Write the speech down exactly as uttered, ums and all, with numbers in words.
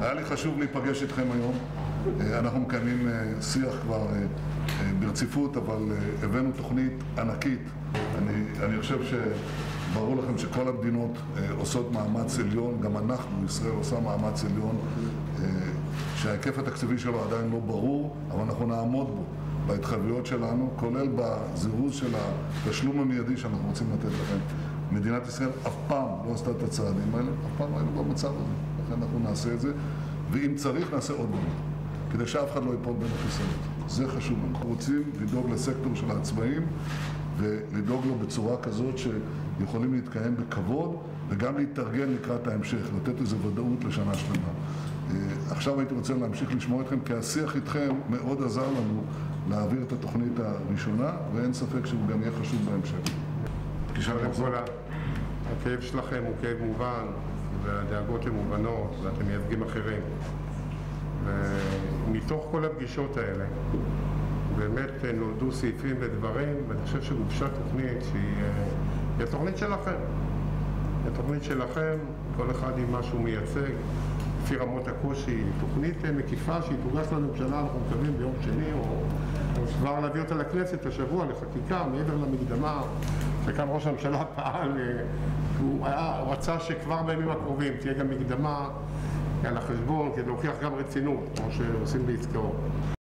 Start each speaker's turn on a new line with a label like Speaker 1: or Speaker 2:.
Speaker 1: היה לי חשוב להיפגש איתכם היום. אנחנו מקיימים שיח כבר ברציפות, אבל הבאנו תוכנית ענקית. אני, אני חושב שברור לכם שכל המדינות עושות מאמץ עליון, גם אנחנו, ישראל עושה מאמץ עליון, שההיקף התקציבי שלו עדיין לא ברור, אבל אנחנו נעמוד בו בהתחייבויות שלנו, כולל בזירוז של התשלום המיידי שאנחנו רוצים לתת לכם. מדינת ישראל אף פעם לא עשתה את הצעדים האלה, אף פעם לא היינו במצב הזה, לכן אנחנו נעשה את זה, ואם צריך נעשה עוד דבר, כדי שאף אחד לא ייפול בין הכיסאות. זה חשוב. אנחנו רוצים לדאוג לסקטור של העצמאים, ולדאוג לו בצורה כזאת שיכולים להתקיים בכבוד, וגם להתארגן לקראת ההמשך, לתת איזו ודאות לשנה שלמה. עכשיו הייתי רוצה להמשיך לשמוע אתכם, כי השיח איתכם מאוד עזר לנו להעביר את התוכנית הראשונה, ואין ספק שהוא גם יהיה חשוב בהמשך.
Speaker 2: כל הכאב שלכם הוא כאב מובן, והדאגות הן מובנות, ואתם מייצגים אחרים. ומתוך כל הפגישות האלה, באמת נולדו סעיפים ודברים, ואני חושב שגובשה תוכנית שהיא התוכנית שלכם. התוכנית שלכם, כל אחד עם מה שהוא מייצג, לפי רמות הקושי, תוכנית מקיפה שהיא תוגש לממשלה, אנחנו מקווים ביום שני, או כבר להביא אותה לכנסת השבוע, לחקיקה, מעבר למקדמה, שכאן ראש הממשלה פעל, הוא היה, רצה שכבר בימים הקרובים תהיה גם מקדמה על החשבון, כדי להוכיח גם רצינות, כמו שעושים בעסקאות.